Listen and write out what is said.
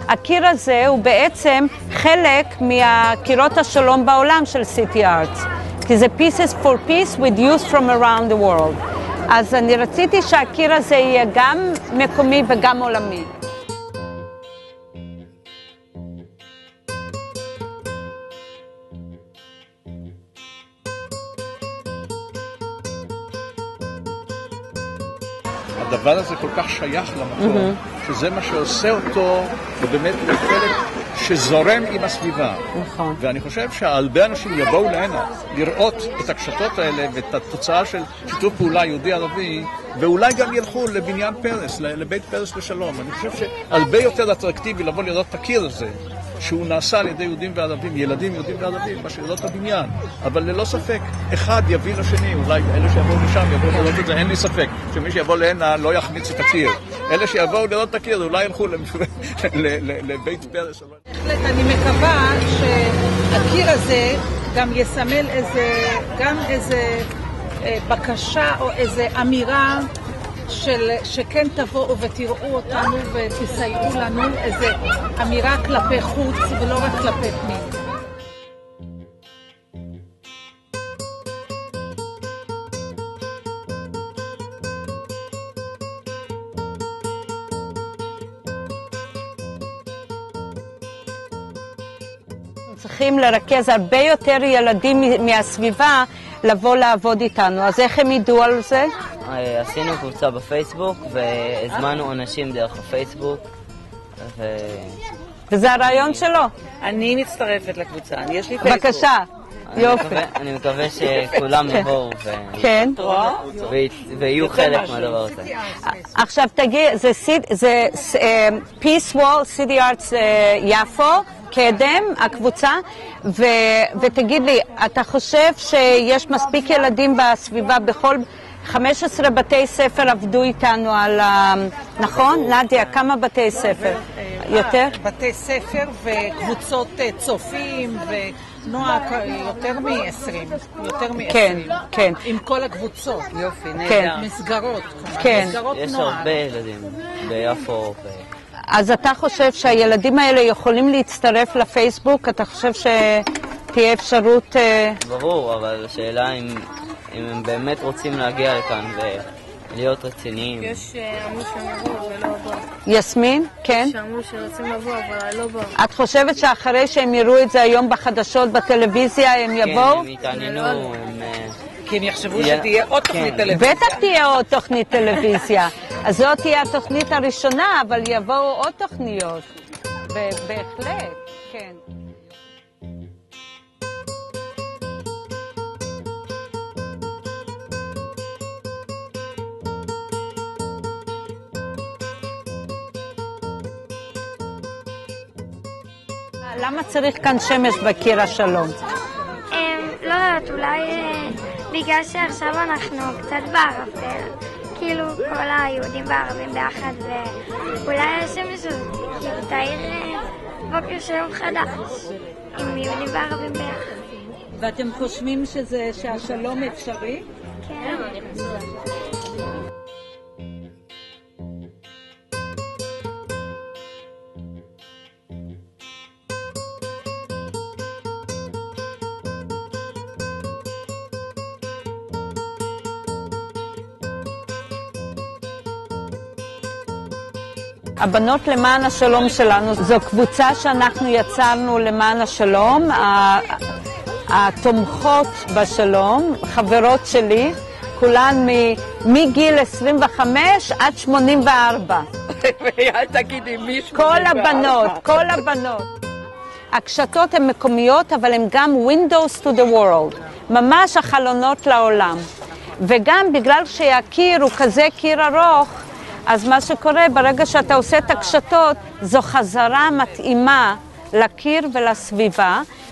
הקיר הזה הוא בעצם חלק מהקירות השלום בעולם של CITYarts. כי זה pieces for peace with youth from around the world. אז אני רציתי שהקיר הזה יהיה גם מקומי וגם עולמי. הדבר הזה כל כך שייך למקום, שזה מה שעושה אותו, ובאמת הוא חלק שזורם עם הסביבה. נכון. ואני חושב שהרבה אנשים יבואו להנה לראות את הקשתות האלה ואת התוצאה של שיתוף פעולה יהודי-ערבי, ואולי גם ילכו לבניין פרס, לבית פרס לשלום. אני חושב שהרבה יותר אטרקטיבי לבוא לראות את הקיר הזה, שהוא נעשה על ידי יהודים וערבים, ילדים יהודים וערבים, מה שלראות את הבניין. אבל ללא ספק, אחד יביא לשני, אולי אלה שיבואו לשם יבואו לראות את זה, אין לי ספק שמי שיבוא להנה לא יחמיץ את הקיר. אלה שיבואו לראות את הקיר אולי ילכו לבית פרס. אני מקווה שהקיר הזה גם יסמל איזה בקשה או איזה אמירה שכן תבואו ותראו אותנו ותסייעו לנו, איזה אמירה כלפי חוץ ולא רק כלפי פנים. צריכים לרכז הרבה יותר ילדים מהסביבה לבוא לעבוד איתנו. אז איך הם ידעו על זה? עשינו קבוצה בפייסבוק והזמנו אנשים דרך הפייסבוק. וזה הרעיון שלו. אני מצטרפת לקבוצה, יש לי פייסבוק. בבקשה, יופי. אני מקווה שכולם יבואו ויהיו חלק מהדבר הזה. עכשיו תגיד, זה Peace Wall, CITYarts יפו, קדם, הקבוצה, ותגיד לי, אתה חושב שיש מספיק ילדים בסביבה בכל 15 בתי ספר עבדו איתנו על, נכון? נדיה, כמה בתי ספר? יותר? בתי ספר וקבוצות צופים ונועה יותר מ-20, כן, כן. עם כל הקבוצות. יופי, כן. נהדר. מסגרות, כן. מסגרות יש נועה. הרבה ילדים ביפו. אז אתה חושב שהילדים האלה יכולים להצטרף לפייסבוק? אתה חושב שתהיה אפשרות... ברור, אבל השאלה אם הם באמת רוצים להגיע לכאן ולהיות רציניים. יש אמרו שהם יבואו ולא באו. יסמין? כן? שאמרו שרוצים לבוא אבל לא באו. את חושבת שאחרי שהם יראו את זה היום בחדשות, בטלוויזיה, הם יבואו? כן, הם יתעניינו, כי הם יחשבו שתהיה עוד תוכנית טלוויזיה. בטח תהיה עוד תוכנית טלוויזיה. אז זאת תהיה התוכנית הראשונה, אבל יבואו עוד תוכניות. בהחלט, כן. למה צריך כאן שמש בקיר השלום? לא יודעת, אולי בגלל שעכשיו אנחנו קצת בערפל, כאילו כל היהודים והערבים ביחד, ואולי השמש הזאת, כאילו תאיר בוקר של יום חדש, עם יהודים והערבים ביחד. ואתם חושבים שהשלום אפשרי? כן. הבנות למען השלום שלנו, זו קבוצה שאנחנו יצרנו למען השלום, התומכות בשלום, חברות שלי, כולן מגיל 25 עד 84. אל תגידי מישהו. כל הבנות. הקשתות הן מקומיות, אבל הן גם windows to the world, ממש החלונות לעולם. וגם בגלל שהקיר הוא כזה קיר ארוך, אז מה שקורה, ברגע שאתה עושה את הקשתות, זו חזרה מתאימה לקיר ולסביבה,